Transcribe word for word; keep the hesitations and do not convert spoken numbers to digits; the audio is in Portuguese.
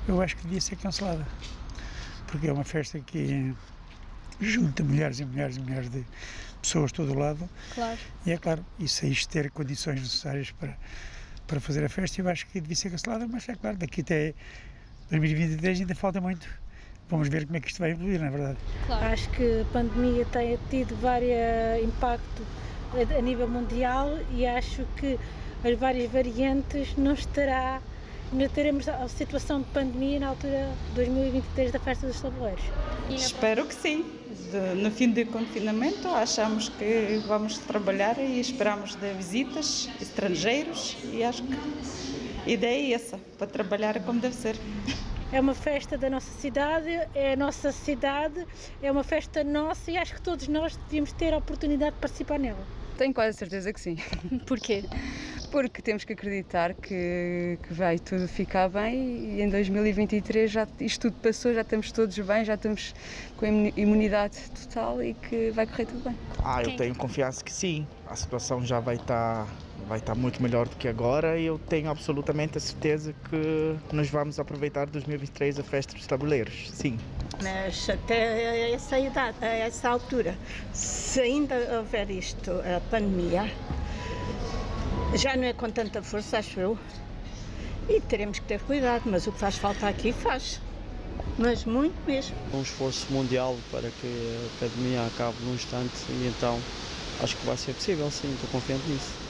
Eu acho que devia ser cancelada, porque é uma festa que junta milhares e milhares e milhares de pessoas de todo o lado. Claro. E é claro, e se isto ter condições necessárias para, para fazer a festa, eu acho que devia ser cancelada, mas é claro, daqui até dois mil e vinte e três ainda falta muito. Vamos ver como é que isto vai evoluir, não é verdade? Claro. Acho que a pandemia tem tido vários impactos a nível mundial e acho que as várias variantes não estará, ainda teremos a situação de pandemia na altura de dois mil e vinte e três da Festa dos Tabuleiros. Espero que sim. De, no fim do confinamento achamos que vamos trabalhar e esperamos de visitas, estrangeiros, e acho que a ideia é essa, para trabalhar como deve ser. É uma festa da nossa cidade, é a nossa cidade, é uma festa nossa e acho que todos nós devíamos ter a oportunidade de participar nela. Tenho quase certeza que sim. Porquê? Porque temos que acreditar que, que vai tudo ficar bem e em dois mil e vinte e três já, isto tudo passou, já estamos todos bem, já estamos com imunidade total e que vai correr tudo bem. Ah, eu tenho confiança que sim, a situação já vai estar vai estar muito melhor do que agora e eu tenho absolutamente a certeza que nós vamos aproveitar dois mil e vinte e três a Festa dos Tabuleiros, sim. Mas até essa idade, a essa altura, se ainda houver isto, a pandemia, já não é com tanta força, acho eu, e teremos que ter cuidado, mas o que faz falta aqui faz, mas muito mesmo. Um esforço mundial para que a pandemia acabe num instante e então acho que vai ser possível, sim, estou confiante nisso.